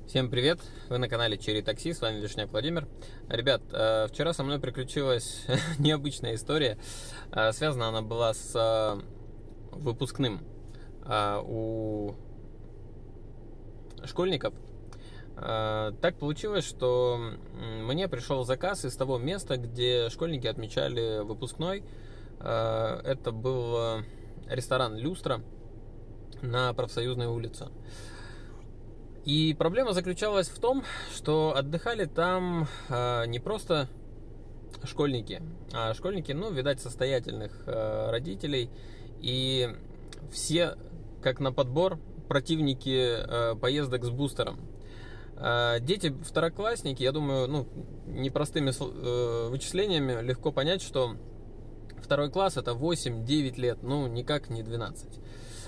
Всем привет! Вы на канале Черри Такси, с вами Вишняк Владимир. Ребят, вчера со мной приключилась необычная история. Связана она была с выпускным у школьников. Так получилось, что мне пришел заказ из того места, где школьники отмечали выпускной. Это был ресторан «Люстра» на Профсоюзной улице. И проблема заключалась в том, что отдыхали там не просто школьники, а школьники, видать, состоятельных родителей. И все, как на подбор, противники поездок с бустером. Дети второклассники, я думаю, непростыми вычислениями легко понять, что второй класс это 8-9 лет, никак не 12.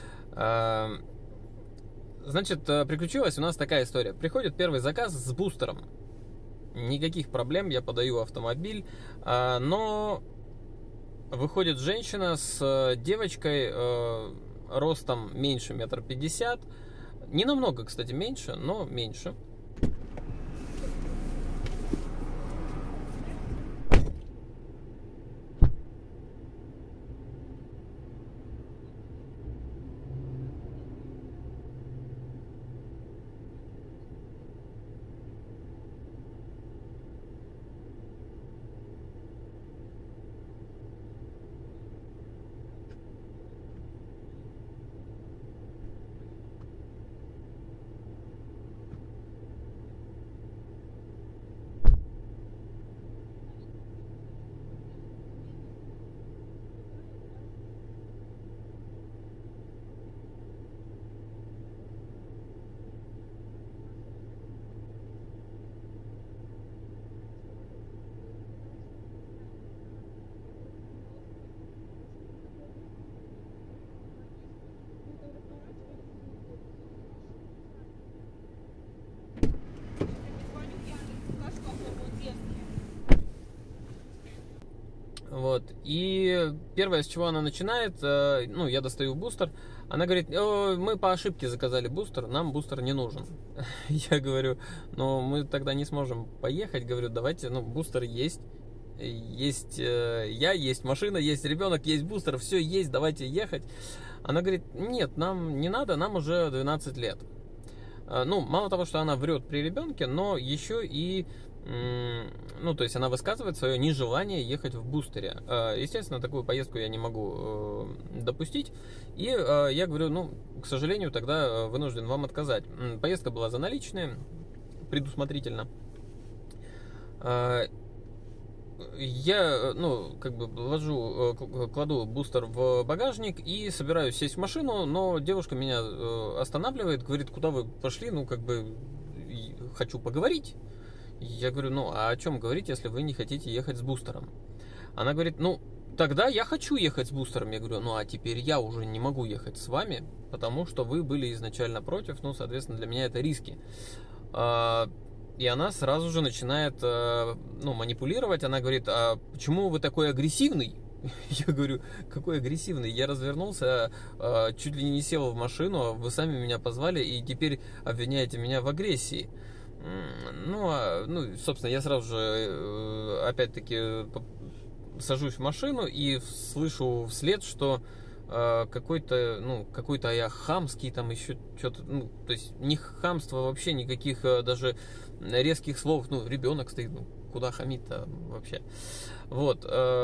Значит, приключилась у нас такая история. Приходит первый заказ с бустером. Никаких проблем, я подаю автомобиль. Но выходит женщина с девочкой ростом меньше 1,50 м. Не намного, кстати, меньше, но меньше. Вот. И первое, с чего она начинает, я достаю бустер, она говорит: мы по ошибке заказали бустер, нам бустер не нужен. Я говорю: но мы тогда не сможем поехать. Говорю: давайте, бустер есть, есть машина, есть ребенок, есть бустер, все есть, давайте ехать. Она говорит: нет, нам не надо, нам уже 12 лет. Мало того, что она врет при ребенке, но еще и то есть она высказывает свое нежелание ехать в бустере. Естественно, такую поездку я не могу допустить. И я говорю: к сожалению, тогда вынужден вам отказать. Поездка была за наличные, предусмотрительно. Я, кладу бустер в багажник и собираюсь сесть в машину, но девушка меня останавливает, говорит: куда вы пошли? Хочу поговорить. Я говорю: а о чем говорить, если вы не хотите ехать с бустером? Она говорит: тогда я хочу ехать с бустером. Я говорю: а теперь я уже не могу ехать с вами, потому что вы были изначально против, соответственно, для меня это риски. И она сразу же начинает манипулировать. Она говорит: а почему вы такой агрессивный? Я говорю: какой агрессивный? Я развернулся, чуть ли не сел в машину, вы сами меня позвали и теперь обвиняете меня в агрессии. Собственно, я сразу же, опять-таки, сажусь в машину и слышу вслед, что какой-то я хамский, там еще что-то, то есть не хамство вообще, никаких даже резких слов, ребенок стоит, куда хамить-то вообще. Вот.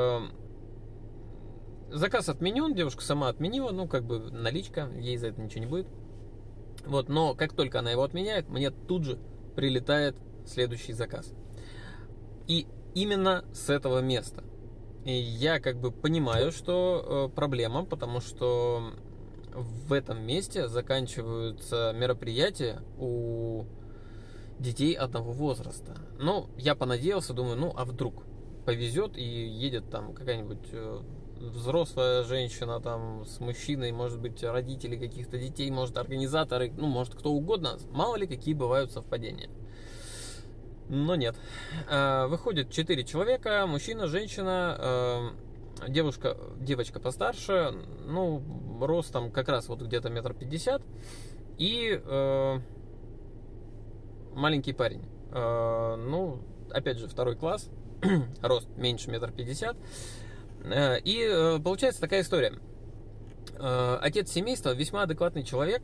Заказ отменен, девушка сама отменила, наличка, ей за это ничего не будет. Вот, но как только она его отменяет, мне тут же прилетает следующий заказ. И именно с этого места. И я понимаю, что проблема, потому что в этом месте заканчиваются мероприятия у детей одного возраста. Я понадеялся, думаю, а вдруг повезет и едет там какая-нибудь взрослая женщина там с мужчиной, может быть, родители каких-то детей, может, организаторы, может, кто угодно. Мало ли, какие бывают совпадения. Но нет. Выходит 4 человека: мужчина, женщина, девочка постарше, ростом как раз вот где-то 1,50 м. И маленький парень. Ну, опять же, 2 класс, рост меньше 1,50 м. И получается такая история. Отец семейства весьма адекватный человек.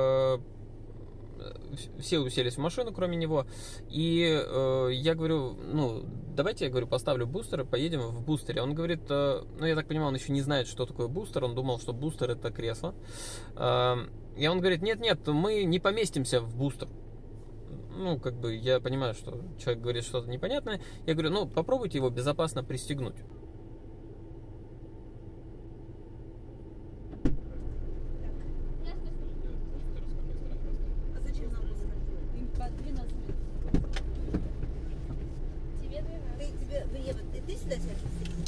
Все уселись в машину, кроме него. И я говорю, ну, давайте, я говорю, поставлю бустер и поедем в бустере. Он говорит, ну, я так понимаю, он еще не знает, что такое бустер. Он думал, что бустер — это кресло. И он говорит, нет, мы не поместимся в бустер. Ну, как бы, я понимаю, что человек говорит что-то непонятное. Я говорю, ну, попробуйте его безопасно пристегнуть. Ты сюда сядешь?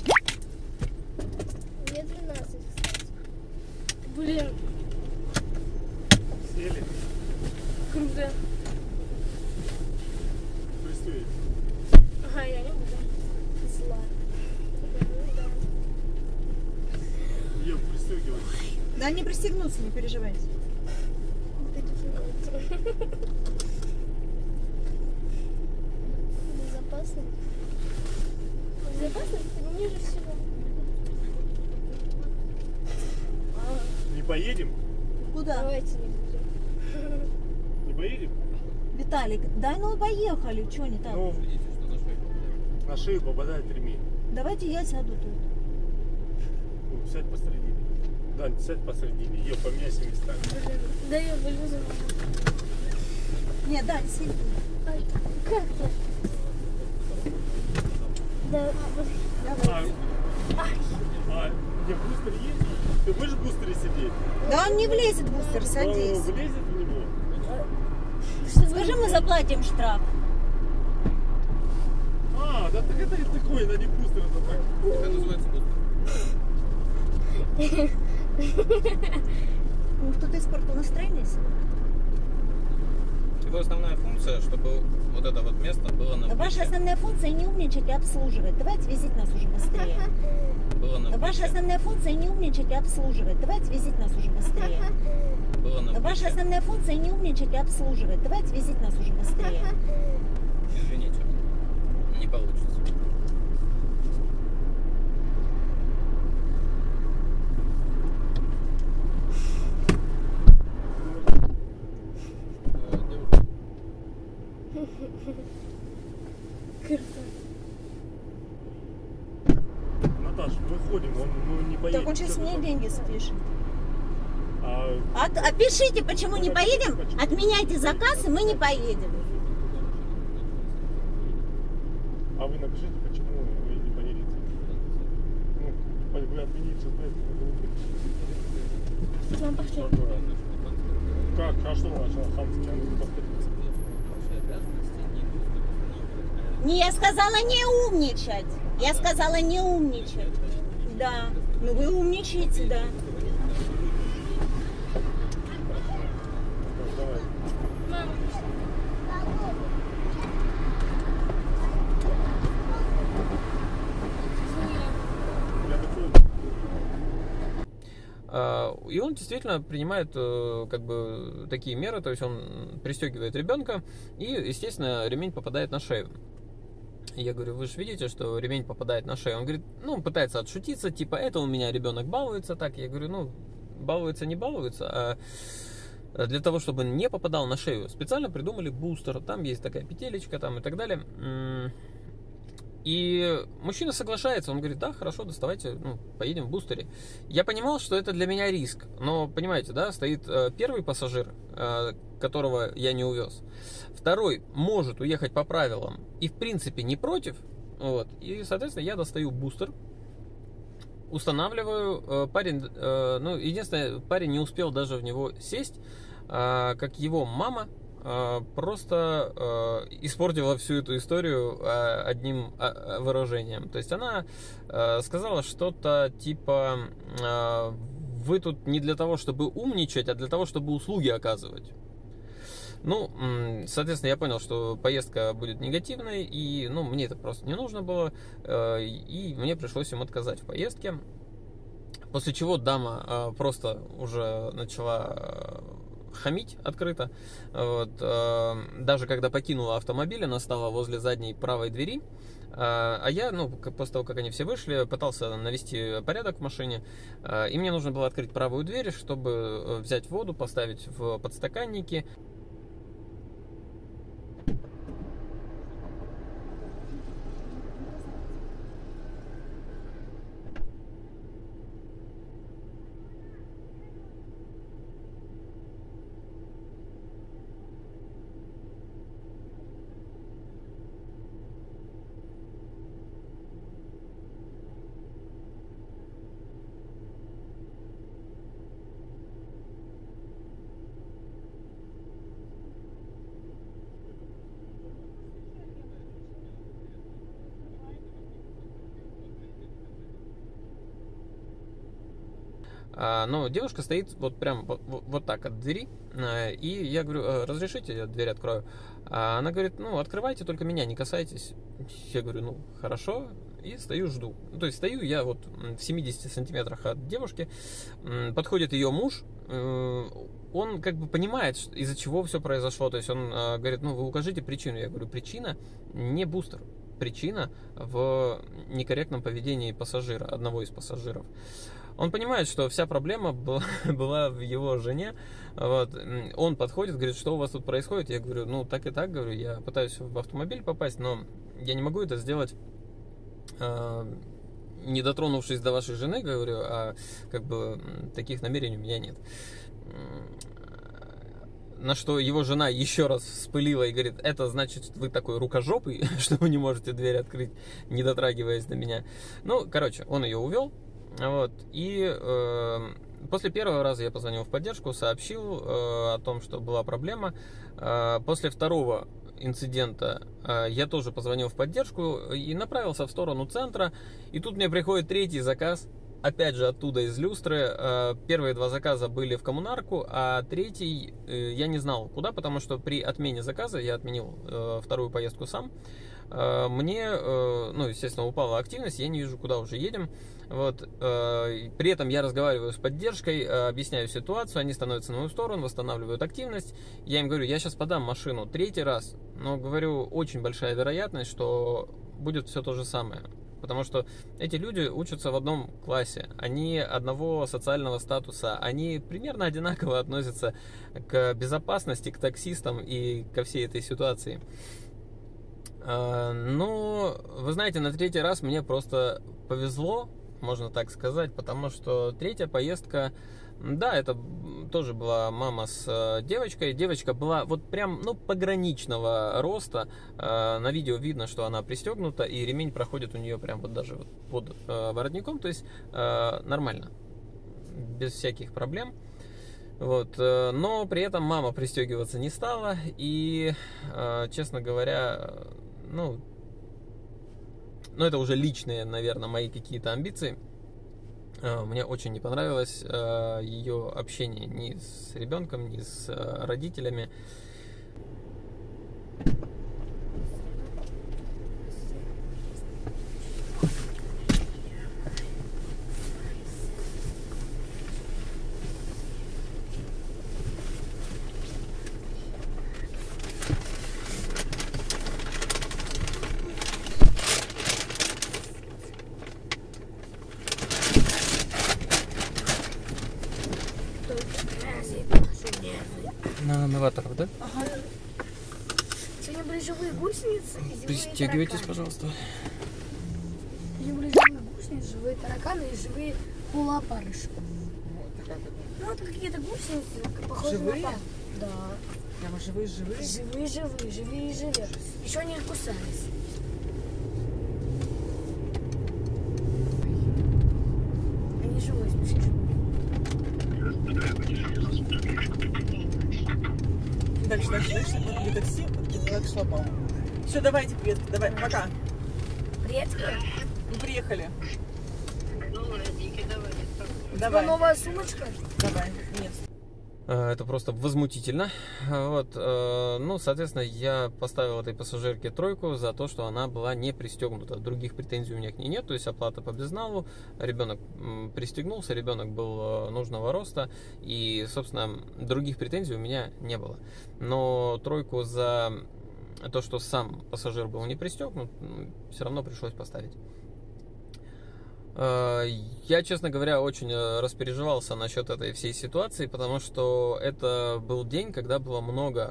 Мне 12, кстати. Блин, Сели. круто. Пристегивай. Ага, я не буду. Зла. Ее пристегивай. Да, они пристегнутся, не переживайте. Безопасно. Безопасно? Ниже всего. Не поедем? Куда? Давайте не будем. Не поедем? Виталик, да ну поехали, что не так? Ну, на шею попадает ремень. Давайте я сяду тут. Ну, сядь посередине. Дань, сядь посередине. Ее поменяйся местами. Блин, да я вылезу. Нет, Дань, сиди. Ай, как я? Да, блин. Не, бустер есть? Ты будешь в бустере сидеть? Да он не влезет в бустер, Он садись. влезет в него? Скажи, мы заплатим штраф. Да так это такой, это не бустер, это так. Это называется бустер. Ну, кто-то испортил настроение себе. Его основная функция, чтобы вот это вот место было на Ваша плече. основная функция не умничать и обслуживать. Давайте везите нас уже быстрее. Было на Ваша плече. основная функция не умничать и обслуживать. Давайте везите нас уже быстрее. Было на Ваша плече. основная функция не умничать и обслуживать. Давайте везите нас уже быстрее. Извините, не получится. Круто. Наташ, выходим, он не поедет. Так он сейчас Что мне ты деньги спишет. там? Опишите, почему не поедем. Отменяйте заказ, и мы не поедем. А вы напишите, почему вы не поедете. Ну, вы отмените, что Нам пошли. Как? А что начало хамски? А ну повторите. Не, я сказала не умничать. Я сказала не умничать. Да. Ну вы умничаете, да. Давай. Мама, Я такой. И он действительно принимает как бы такие меры, то есть он пристегивает ребенка, и, естественно, ремень попадает на шею. Я говорю, вы же видите, что ремень попадает на шею. Он говорит, ну, пытается отшутиться, типа, это у меня ребенок балуется так. Я говорю, ну, балуется, не балуется, а для того, чтобы не попадал на шею, специально придумали бустер. Там есть такая петелечка там и так далее. И мужчина соглашается, он говорит, да, хорошо, доставайте, ну, поедем в бустере. Я понимал, что это для меня риск, но, понимаете, да, стоит первый пассажир, которого я не увез. Второй может уехать по правилам и, в принципе, не против. Вот, и, соответственно, я достаю бустер, устанавливаю. Парень, ну, единственное, парень не успел даже в него сесть, как его мама просто испортила всю эту историю одним выражением. То есть она сказала что-то типа, вы тут не для того, чтобы умничать, а для того, чтобы услуги оказывать. Ну, соответственно, я понял, что поездка будет негативной, и, ну, мне это просто не нужно было, и мне пришлось им отказать в поездке. После чего дама просто уже начала хамить открыто. Вот. Даже когда покинула автомобиль, она стала возле задней правой двери. А я, после того, как они все вышли, пытался навести порядок в машине. И мне нужно было открыть правую дверь, чтобы взять воду, поставить в подстаканники. Но девушка стоит вот прям вот так от двери, и я говорю: разрешите, я дверь открою? А она говорит: открывайте, только меня не касайтесь. Я говорю: хорошо, и стою, жду. То есть стою я вот в 70 сантиметрах от девушки, подходит ее муж, он как бы понимает, из-за чего все произошло, то есть он говорит: вы укажите причину. Я говорю: причина не бустер, причина в некорректном поведении пассажира, одного из пассажиров. Он понимает, что вся проблема была в его жене. Вот. Он подходит, говорит: что у вас тут происходит? Я говорю: так и так, говорю, я пытаюсь в автомобиль попасть, но я не могу это сделать, не дотронувшись до вашей жены, говорю, а как бы таких намерений у меня нет. На что его жена еще раз вспылила и говорит: это значит, вы такой рукожопый, что вы не можете дверь открыть, не дотрагиваясь до меня. Короче, он ее увел. Вот. И после первого раза я позвонил в поддержку, сообщил о том, что была проблема. После второго инцидента я тоже позвонил в поддержку и направился в сторону центра. И тут мне приходит третий заказ, опять же оттуда, из Люстры. Первые два заказа были в коммунарку, а третий я не знал куда, потому что при отмене заказа, я отменил вторую поездку сам, мне, естественно, упала активность, я не вижу, куда уже едем. Вот. При этом я разговариваю с поддержкой, объясняю ситуацию, они становятся на мою сторону, восстанавливают активность. Я им говорю: я сейчас подам машину третий раз, но говорю, очень большая вероятность, что будет все то же самое. Потому что эти люди учатся в одном классе, они одного социального статуса, они примерно одинаково относятся к безопасности, к таксистам и ко всей этой ситуации. Вы знаете, на третий раз мне просто повезло, можно так сказать, потому что третья поездка, да, это тоже была мама с девочкой. Девочка была вот прям, пограничного роста. На видео видно, что она пристегнута, и ремень проходит у нее прям вот даже вот под воротником, то есть нормально, без всяких проблем. Вот. Но при этом мама пристегиваться не стала, и, честно говоря, это уже личные, наверное, мои какие-то амбиции. Мне очень не понравилось ее общение ни с ребенком, ни с родителями. На новаторов, да? Ага. Сегодня были живые гусеницы. Пристегивайтесь, пожалуйста. Сегодня были живые гусеницы, живые тараканы и живые полуопарыши. Вот какие-то гусеницы, похожие на пар. Да. Прямо живые-живые? Живые. Еще они кусались. Они живые, смешные живые. Дальше так слышно, вот где такси, вот где так шла мама. Все, давайте, привет, давай, пока. Привет. Мы приехали. У тебя Давай. новая сумочка? Давай, нет. Это просто возмутительно. Вот. Ну, соответственно, я поставил этой пассажирке 3 за то, что она была не пристегнута. Других претензий у меня к ней нет, то есть оплата по безналу, ребенок пристегнулся, ребенок был нужного роста, и, собственно, других претензий у меня не было. Но 3 за то, что сам пассажир был не пристегнут, все равно пришлось поставить. Я, честно говоря, очень распереживался насчет этой всей ситуации, потому что это был день, когда было много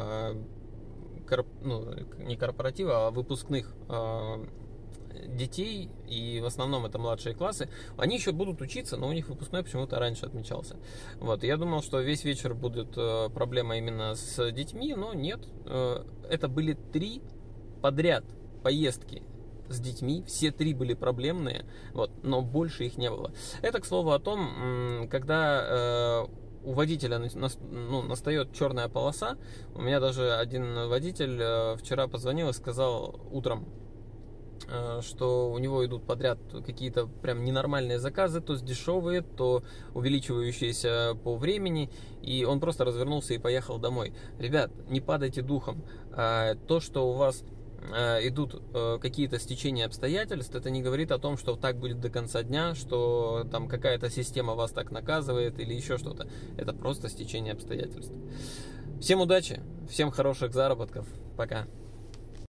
не корпоратива, а выпускных детей, и в основном это младшие классы. Они еще будут учиться, но у них выпускной почему-то раньше отмечался. Вот. Я думал, что весь вечер будет проблема именно с детьми, но нет. Это были 3 подряд поездки с детьми, все 3 были проблемные, вот, но больше их не было. Это, к слову, о том, когда у водителя настает черная полоса. У меня даже один водитель вчера позвонил и сказал утром, что у него идут подряд какие-то прям ненормальные заказы, то дешевые, то увеличивающиеся по времени, и он просто развернулся и поехал домой. Ребят, не падайте духом. То, что у вас идут какие-то стечения обстоятельств, это не говорит о том, что так будет до конца дня, что там какая-то система вас так наказывает или еще что-то. Это просто стечение обстоятельств. Всем удачи, всем хороших заработков. Пока.